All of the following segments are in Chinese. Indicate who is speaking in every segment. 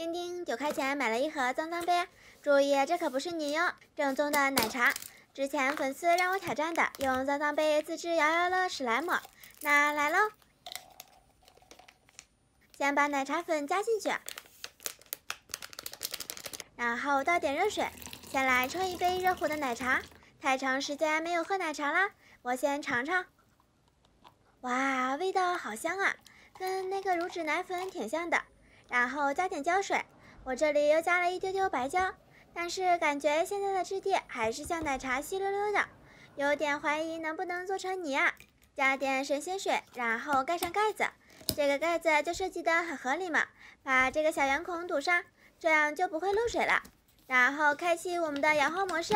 Speaker 1: 丁丁9块钱买了一盒脏脏杯，注意这可不是饮用，正宗的奶茶。之前粉丝让我挑战的，用脏脏杯自制摇摇乐史莱姆，那来喽！先把奶茶粉加进去，然后倒点热水，先来冲一杯热乎的奶茶。太长时间没有喝奶茶了，我先尝尝。哇，味道好香啊，跟那个乳脂奶粉挺像的。然后加点胶水，我这里又加了一丢丢白胶，但是感觉现在的质地还是像奶茶稀溜溜的，有点怀疑能不能做成泥啊。加点神仙水，然后盖上盖子。这个盖子就设计得很合理嘛，把这个小圆孔堵上，这样就不会漏水了。然后开启我们的摇晃模式，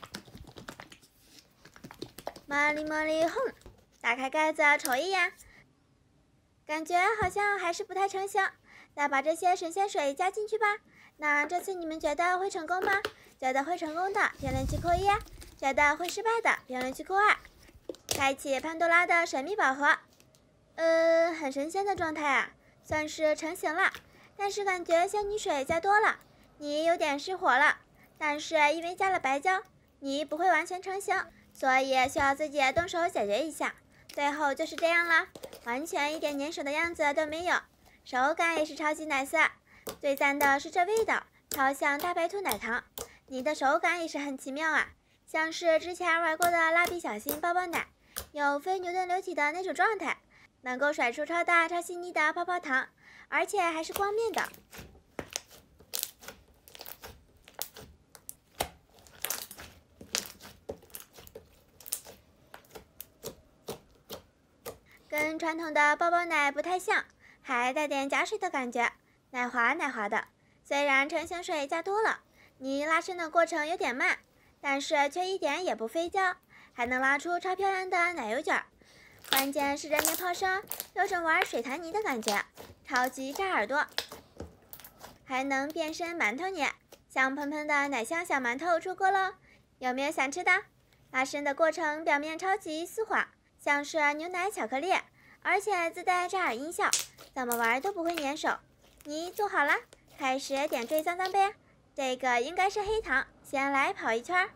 Speaker 1: 茉莉茉莉轰！打开盖子瞅一眼，感觉好像还是不太成型。再把这些神仙水加进去吧。那这次你们觉得会成功吗？觉得会成功的评论区扣1，觉得会失败的评论区扣2。开启潘多拉的神秘宝盒。很神仙的状态啊，算是成型了，但是感觉仙女水加多了，泥有点失火了。但是因为加了白胶，泥不会完全成型，所以需要自己动手解决一下。最后就是这样了，完全一点粘手的样子都没有，手感也是超级奶丝。最赞的是这味道，超像大白兔奶糖，泥的手感也是很奇妙啊，像是之前玩过的蜡笔小新抱抱奶，有非牛顿流体的那种状态。能够甩出超大超细腻的泡泡糖，而且还是光面的。跟传统的抱抱奶不太像，还带点假水的感觉，奶滑奶滑的。虽然成型水加多了，泥拉伸的过程有点慢，但是却一点也不费胶，还能拉出超漂亮的奶油卷。关键是这面泡声，有种玩水潭泥的感觉，超级扎耳朵，还能变身馒头泥，香喷喷的奶香小馒头出锅喽！有没有想吃的？拉伸的过程表面超级丝滑，像是牛奶巧克力，而且自带扎耳音效，怎么玩都不会粘手。泥做好了，开始点缀脏脏杯，这个应该是黑糖，先来跑一圈。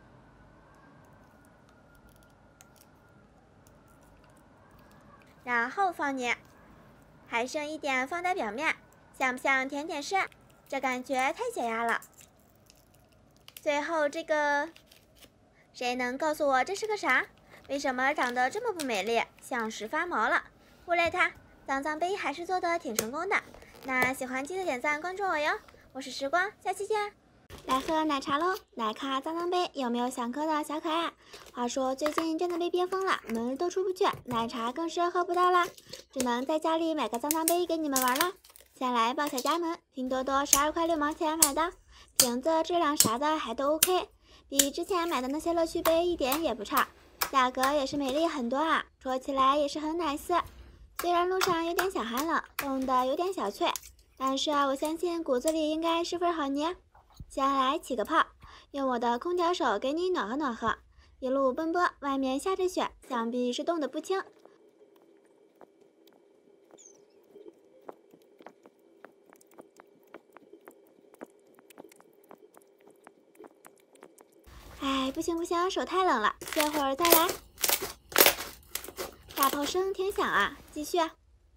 Speaker 1: 然后放泥，还剩一点放在表面，像不像甜点师？这感觉太解压了。最后这个，谁能告诉我这是个啥？为什么长得这么不美丽，像是发毛了？忽略它，脏脏杯还是做的挺成功的。那喜欢记得点赞关注我哟，我是时光，下期见。来喝奶茶喽！奶咖脏脏杯，有没有想喝的小可爱？话说最近真的被憋疯了，门都出不去，奶茶更是喝不到了，只能在家里买个脏脏杯给你们玩了。先来报小家门，拼多多12块6毛钱买的，瓶子质量啥的还都 OK， 比之前买的那些乐趣杯一点也不差，价格也是美丽很多啊，戳起来也是很奶丝。虽然路上有点小寒冷，冻得有点小脆，但是我相信骨子里应该是份好泥。先来起个泡，用我的空调手给你暖和暖和。一路奔波，外面下着雪，想必是冻得不轻。哎，不行不行，手太冷了，歇会儿再来。大炮声挺响啊，继续。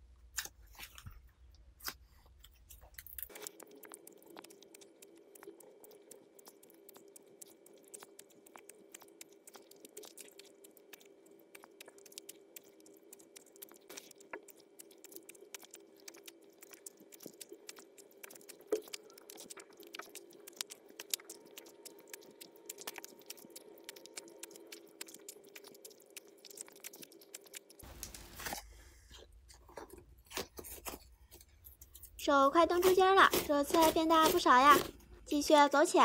Speaker 1: 手快冻出筋了，这次变大不少呀！继续走起！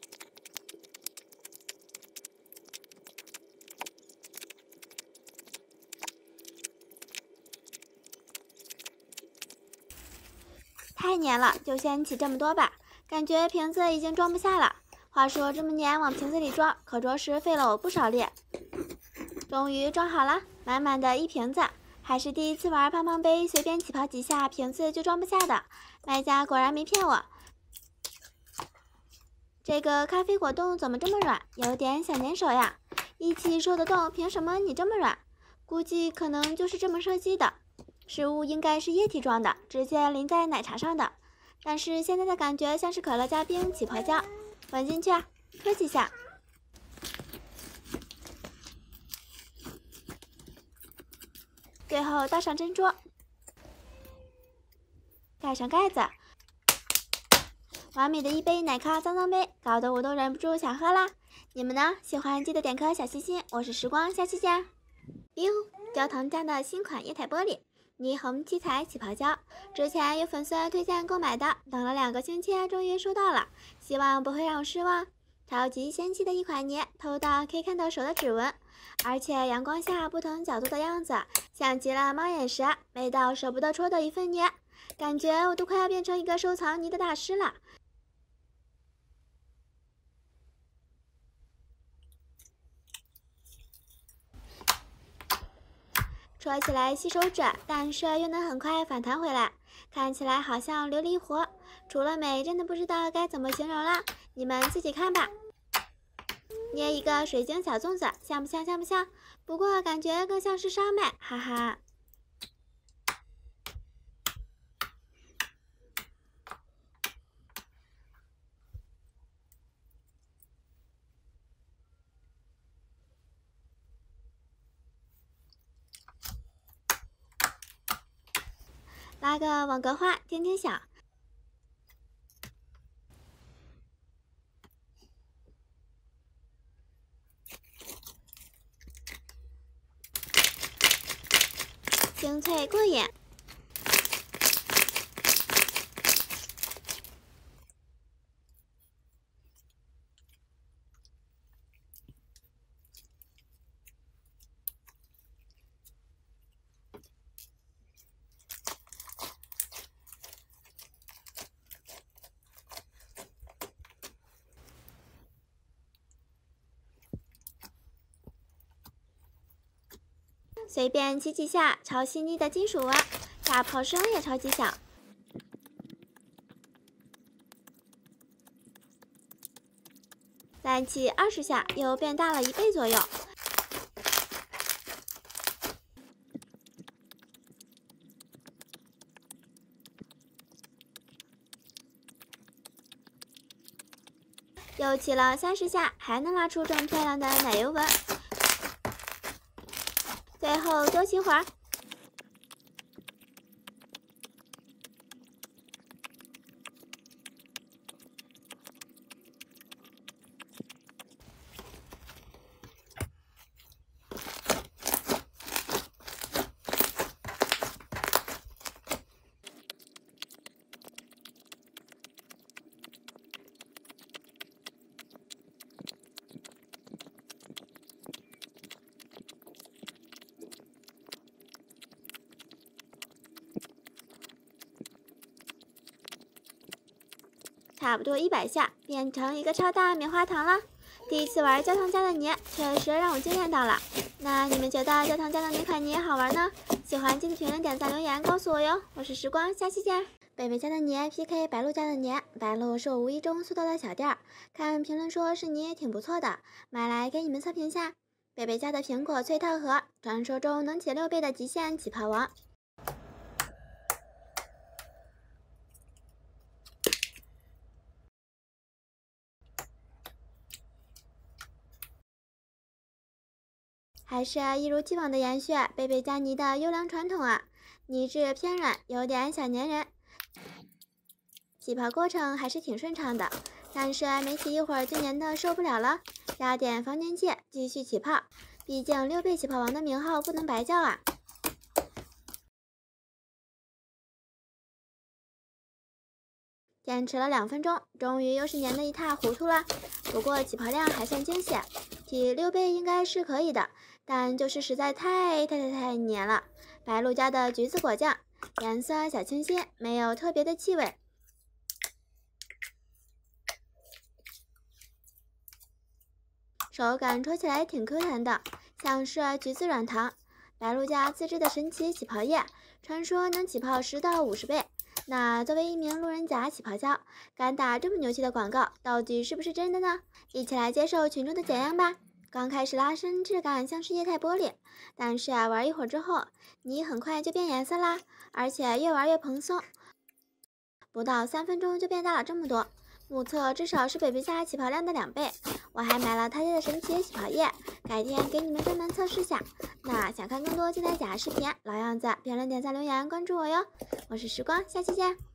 Speaker 1: 太黏了，就先起这么多吧。感觉瓶子已经装不下了。话说这么黏，往瓶子里装，可着实费了我不少力。终于装好了，满满的一瓶子， 还是第一次玩胖胖杯，随便起泡几下瓶子就装不下的。卖家果然没骗我。这个咖啡果冻怎么这么软，有点想粘手呀？一起受得动，凭什么你这么软？估计可能就是这么设计的。食物应该是液体状的，直接淋在奶茶上的。但是现在的感觉像是可乐加冰起泡胶，混进去啊，喝几下。最后倒上珍珠，盖上盖子。完美的一杯奶咖脏脏杯，搞得我都忍不住想喝啦。你们呢？喜欢记得点颗小心心。我是时光，下期见。焦糖家的新款液态玻璃霓虹七彩起泡胶，之前有粉丝推荐购买的，等了2个星期，终于收到了，希望不会让我失望。超级仙气的一款泥，透到可以看到手的指纹，而且阳光下不同角度的样子，像极了猫眼时美到舍不得戳的一份泥，感觉我都快要变成一个收藏泥的大师了。戳起来吸手指，但是又能很快反弹回来，看起来好像琉璃糊。除了美，真的不知道该怎么形容了，你们自己看吧。捏一个水晶小粽子，像不像？像不像？不过感觉更像是烧麦，哈哈。拉个网格花，听听响。清脆过瘾。随便起几下，超细腻的金属味，打泡声也超级响。再起20下，又变大了1倍左右。又起了30下，还能拉出这么漂亮的奶油纹。最后多起会儿。差不多100下，变成一个超大棉花糖了。第一次玩焦糖家的泥，确实让我惊艳到了。那你们觉得焦糖家的哪款泥好玩呢？喜欢记得评论、点赞、留言告诉我哟。我是时光，下期见。贝贝家的泥 PK 白鹿家的泥，白鹿是我无意中搜到的小店儿，看评论说是泥挺不错的，买来给你们测评下。贝贝家的苹果脆套盒，传说中能起6倍的极限起泡王。还是一如既往的延续贝贝家泥的优良传统啊，泥质偏软，有点小粘人，起泡过程还是挺顺畅的，但是没起一会儿就粘的受不了了，加点防粘剂继续起泡，毕竟6倍起泡王的名号不能白叫啊。坚持了2分钟，终于又是粘得一塌糊涂了，不过起泡量还算惊喜，起6倍应该是可以的，但就是实在太黏了。白鹿家的橘子果酱，颜色小清新，没有特别的气味，手感戳起来挺 Q 弹的，像是橘子软糖。 白鹿家自制的神奇起泡液，传说能起泡10到50倍。那作为一名路人甲起泡胶，敢打这么牛气的广告，到底是不是真的呢？一起来接受群众的检验吧。刚开始拉伸质感像是液态玻璃，但是玩一会儿之后，你很快就变颜色啦，而且越玩越蓬松，不到3分钟就变大了这么多。目测至少是北北家起泡量的2倍，我还买了他家的神奇起泡液，改天给你们专门测试下。那想看更多精彩假视频，老样子，评论、点赞、留言，关注我哟。我是时光，下期见。